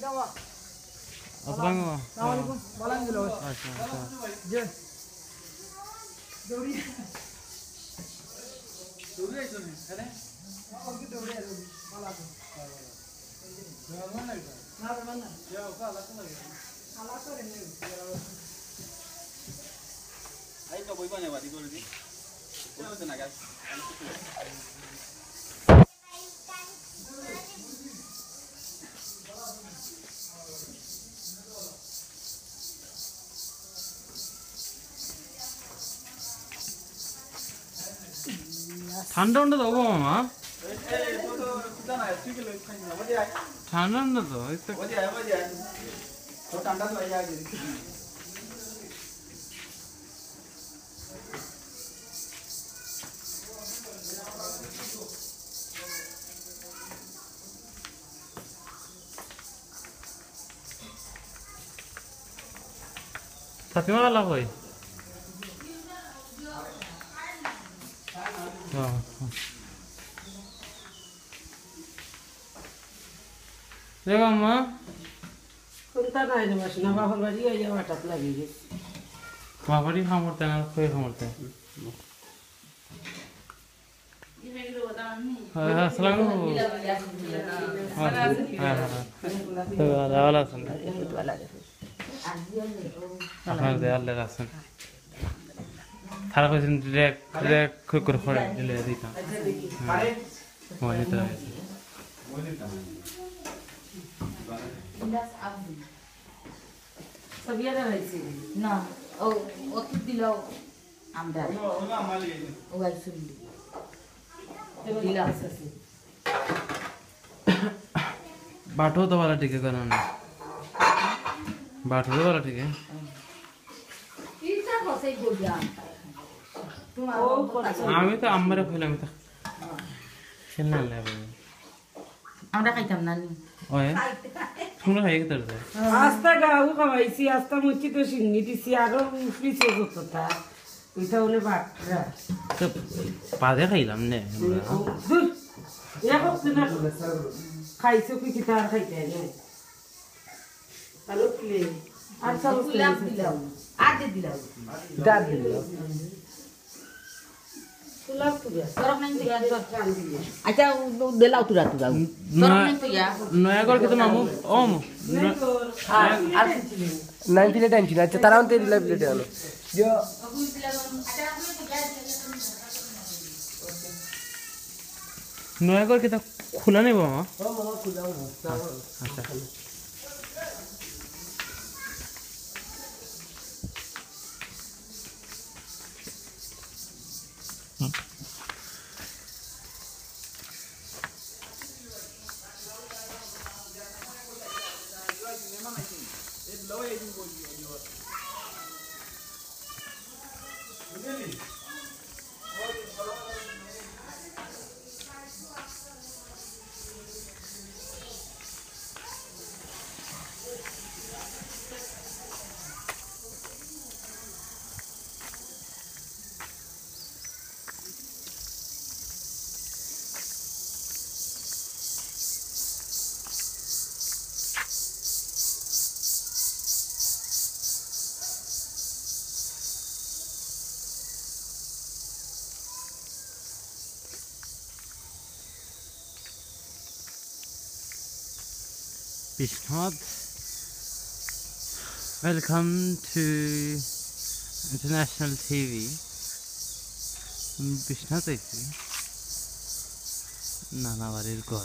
अस्सलामुअलैकुम वालेकुम अच्छा जी दौड़ी दौड़ी आई सुने है ओके दौड़ी आई वाला तो ना ना या उसका अलग लगे अलग तो नहीं आई तो कोई बने वाली बोल दी वो तो ना गाइस ঠান্ডা উন্ডা তো মামা ঠান্ডা উন্ডা তো Fatima वाला कोई देखो अम्मा कुंता नहीं है बस ना बाहर बजी है ये वाटप लगेगी वहाँ पर ही खाम करते हैं ना कोई खाम करते हैं अस्सलाम वालेकुम আপনার দেয়ালে রাখছেন তারা কইছেন ডিরেক্ট করে করে দিলে দিতাম মনে তো আছে सब ये रहैছি না ও অত দিলো আমরা ও আইসুলি দিলা আছে बाटो तो वाला ठीक है करना बाटो तो वाला ठीक है इतना खोसे गोलियां আমি তো আমরা কইলাম তো খেলনা লাগে আমরা খাইতাম না ওই তোমরা খাই কি করতে আস্তা গাও খাওয়াইছি আস্তা মুচি তো সিন্নি দিছি আর পিছে যতটা এটা হলে বাটরা তো পাদে খাইলাম না দূর এ করতে না খাইছো কি কি তার খাইতে না তাহলে প্লে আর সব গুলাব দিলাম আদে দিলাম দাদ দিলাম তুলাব তুয়া সরক নাই দিয়া চাল দিয়া আচ্ছা দেলাও তুরা তুরা সরক নাই তুয়া নয়াগড় কি তো মামু ওম আর নাইন প্লেট আনছি না আচ্ছা তারা আনতে দিলা প্লেটে আনো যে নয়াগড় কি তো খোলা নেই মামা মামা খুলাও না আচ্ছা Bishnod, welcome to International TV. Bishnod aisi Nana barir ঘর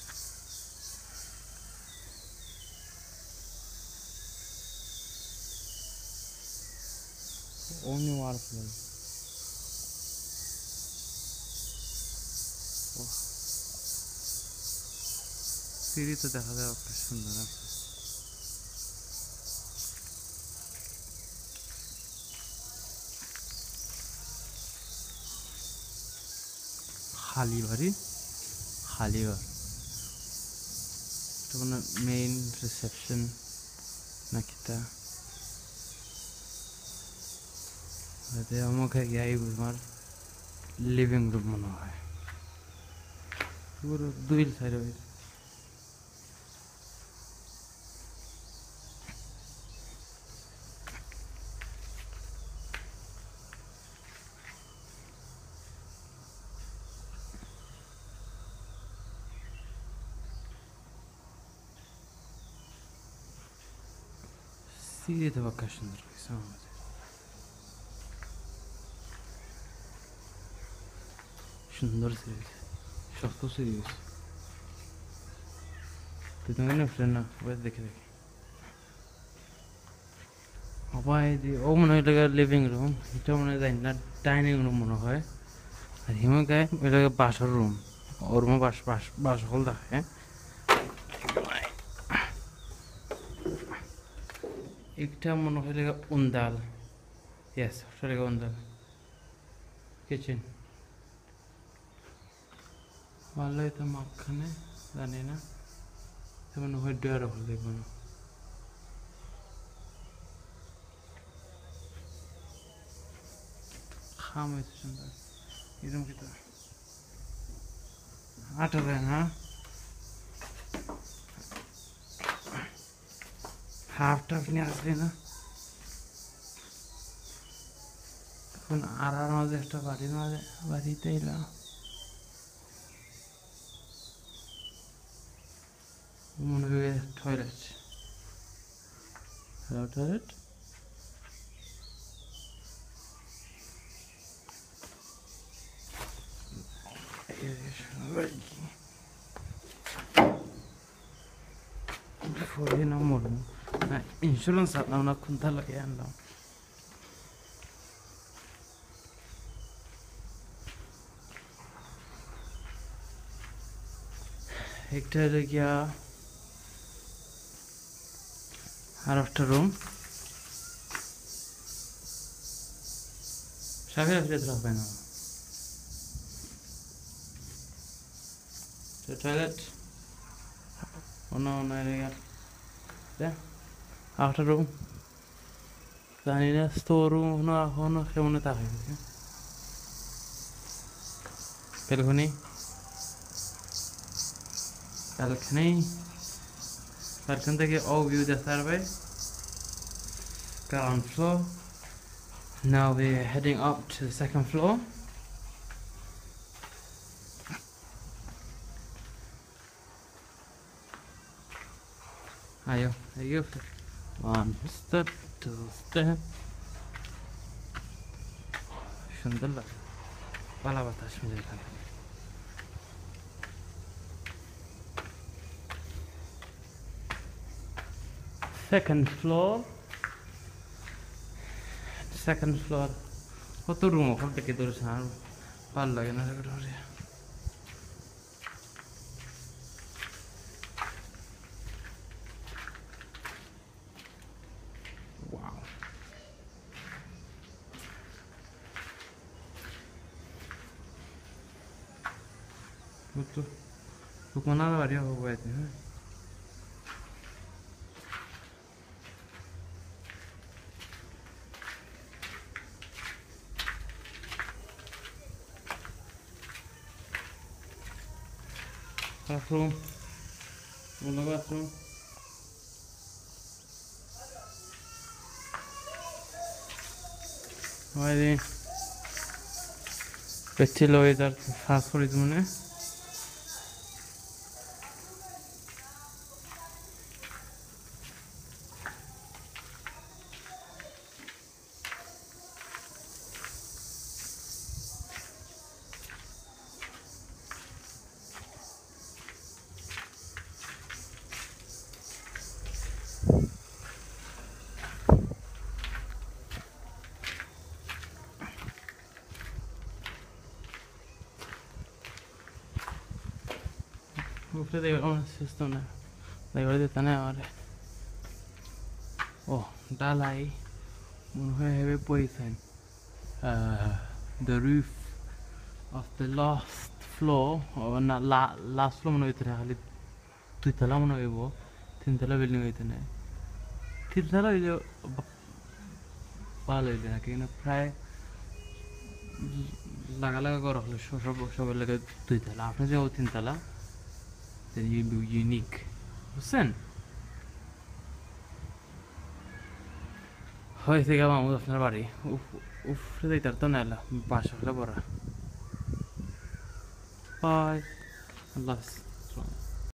only waterfall. সিঁড়ি তো দেখা যায় একটা সুন্দর আছে হালিবাড়ি হালিবার এটা কোনো মেইন রিসেপশন নাকি তা আমাকে এই আমার লিভিং রুম মনে হয় পুরো দুই সাইড হয়েছে সিরিয়াতে বাক্কা সুন্দর কিছু আমাদের সুন্দর সিরিজ শক্ত সিরিজ তুই তো মনে উঠলেন না ওই দেখে দেখে সবাই ও মনে হয় এটা লিভিং রুম এটা মনে হয় না ডাইনিং রুম মনে হয় আর হিমে গায়ে এটা বাসার রুম ওর রুমে বাস হল দেখে একটা মনে হয় উন্দাল ইয়েস ওটা উন্দাল কিচেন ভালো তো মাঝখানে জানি না মনে হয় ডোয়ার হল দেখবো না খাম হয়েছে সুন্দর এরকম কিন্তু আটা দেয় না হাফ টাফ নিয়ে আসবে না এখন আর মাঝে একটা বাড়িতে এলাম মনে হয় টয়লেট হ্যালো টয়লেট ইন্স্যুরেন্স আনলাম না খুন্তা লাগিয়ে আনলাম একটা গিয়া আর একটা রুম সাফে ফিরে হবে না টয়লেট অন্য একটা রুম জানি না স্টোর রুম এখনো কেমন তা হয়ে গেছে বেলকনি balcony থেকে all view the survey ground floor now we're heading up to the second floor ayo one step two step সুন্দর লাগে পালা বাতাস মিলে থাকে second floor কত রুম ওখান থেকে ধরেছে আর ভালো লাগে না tu con nada varía juguete bathroom uno bathroom vale petilo edar fast food mone Usted debe esto no debe de tener ahora oh dala ahí uno have poison the roof of the last floor or not last floor mano itera khali tu tala mano ebo tin tala building hoitene tin tala ile ভালো হইবে না কিন্তু প্রায় লাগা করা হলো সবার লাগে দুই তালা আপনি যে তিন তালা ইউনিক বুঝছেন হয়েছে গেলাম আপনার বাড়ি উফরে দিতার তো নাইলা বাসা বড়া বাই আল্লাহ